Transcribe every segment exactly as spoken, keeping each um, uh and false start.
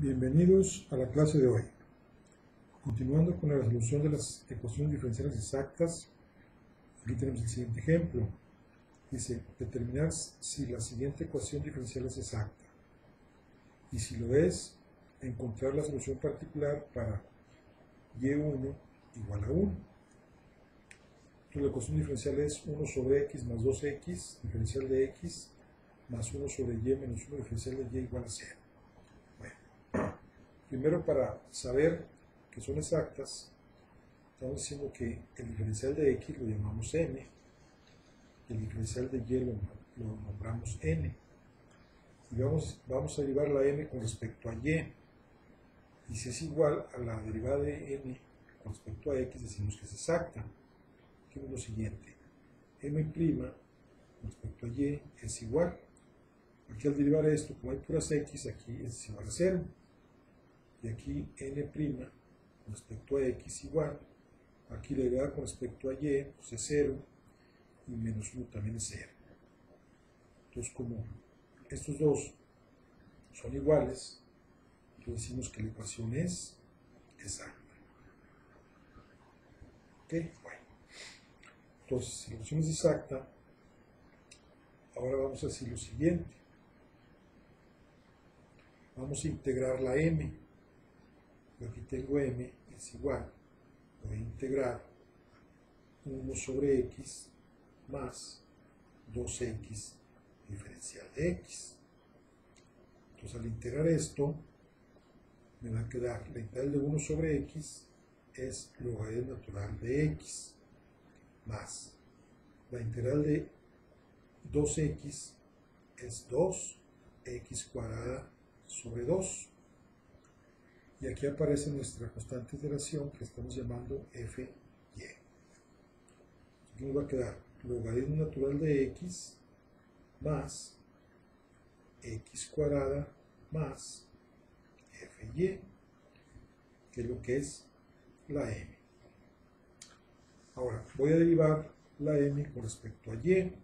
Bienvenidos a la clase de hoy. Continuando con la resolución de las ecuaciones diferenciales exactas, aquí tenemos el siguiente ejemplo. Dice, determinar si la siguiente ecuación diferencial es exacta. Y si lo es, encontrar la solución particular para y uno igual a uno. Entonces la ecuación diferencial es uno sobre x más dos x, diferencial de x, más uno sobre y menos uno, diferencial de y igual a cero. Bueno, primero para saber que son exactas, estamos diciendo que el diferencial de x lo llamamos m, y el diferencial de y lo, lo nombramos n. Y vamos, vamos a derivar la m con respecto a y. Y si es igual a la derivada de n con respecto a x, decimos que es exacta. Aquí es lo siguiente, m' con respecto a y es igual. Aquí al derivar esto, como hay puras x, aquí es igual a cero. Y aquí n' con respecto a x igual. Aquí la derivada con respecto a y pues es cero. Y menos uno también es cero. Entonces, como estos dos son iguales, entonces decimos que la ecuación es exacta. ¿Ok? Bueno. Entonces, si la ecuación es exacta, ahora vamos a decir lo siguiente. Vamos a integrar la m. Yo aquí tengo m, es igual. Voy a integrar uno sobre x más dos x diferencial de x. Entonces, al integrar esto, me va a quedar la integral de uno sobre x es logaritmo natural de x, más la integral de dos x es dos x cuadrada sobre dos. Y aquí aparece nuestra constante de iteración que estamos llamando f y. Aquí nos va a quedar logaritmo natural de x más x cuadrada más fy, que es lo que es la m. Ahora, voy a derivar la m con respecto a y.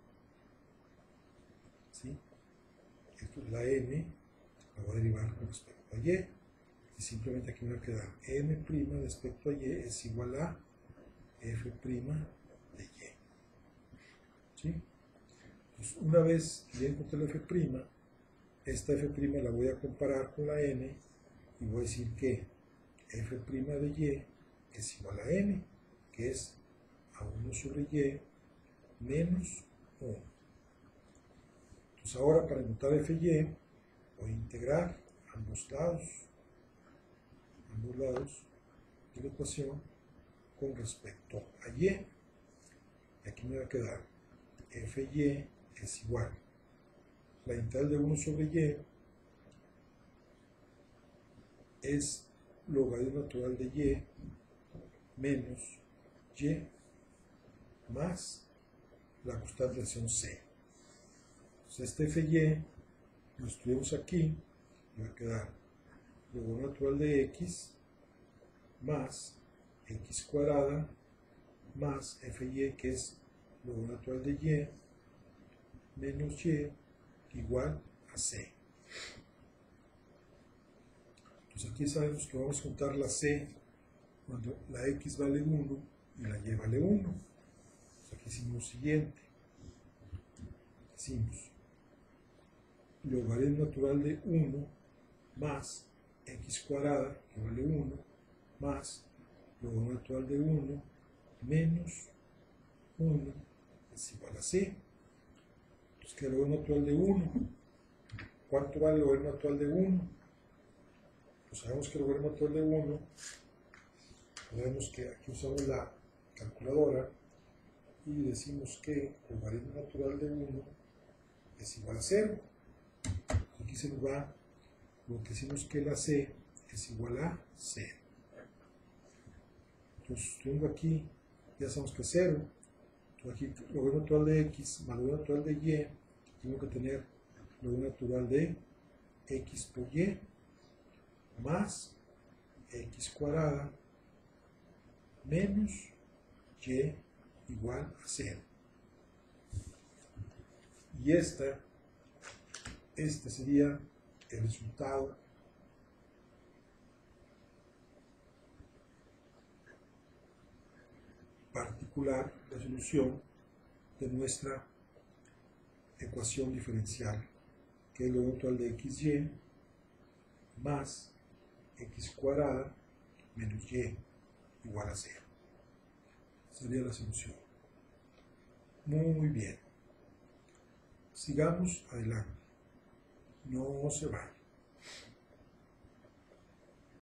¿Sí? Esto es la m, la voy a derivar con respecto a y. Y simplemente aquí me va a quedar m' respecto a y es igual a f' de y. ¿Sí? Entonces, una vez que ya encontré la f', esta f' la voy a comparar con la n y voy a decir que f' de y es igual a n, que es a uno sobre y menos uno. Entonces ahora para encontrar f y voy a integrar ambos lados, ambos lados de la ecuación con respecto a y. Y aquí me va a quedar fy es igual. La integral de uno sobre y es logaritmo natural de y menos y más la constante de acción c. Entonces este fy lo estudiamos aquí y va a quedar logaritmo natural de x más x cuadrada más fy, que es logaritmo natural de y menos y igual a c. Entonces aquí sabemos que vamos a juntar la c cuando la x vale uno y la y vale uno. Entonces aquí hicimos lo siguiente. Hicimos logaritmo natural de uno más x cuadrada, que vale uno, más logaritmo natural de uno menos uno es igual a c. Entonces, ¿qué es el logaritmo natural de uno? ¿Cuánto vale el logaritmo natural de uno? Pues sabemos que el logaritmo natural de uno, sabemos que aquí usamos la calculadora y decimos que el logaritmo natural de uno es igual a cero. Aquí se nos va lo que decimos que la c es igual a cero. Entonces, tengo aquí, ya sabemos que es cero. Entonces, aquí el logaritmo natural de x más el logaritmo natural de y, tengo que tener el logaritmo natural de x por y más x cuadrada menos y igual a cero. Y esta, este sería el resultado calcular la solución de nuestra ecuación diferencial, que es lo total de xy más x cuadrada menos y igual a cero. Sería la solución. Muy bien. Sigamos adelante. No se vayan.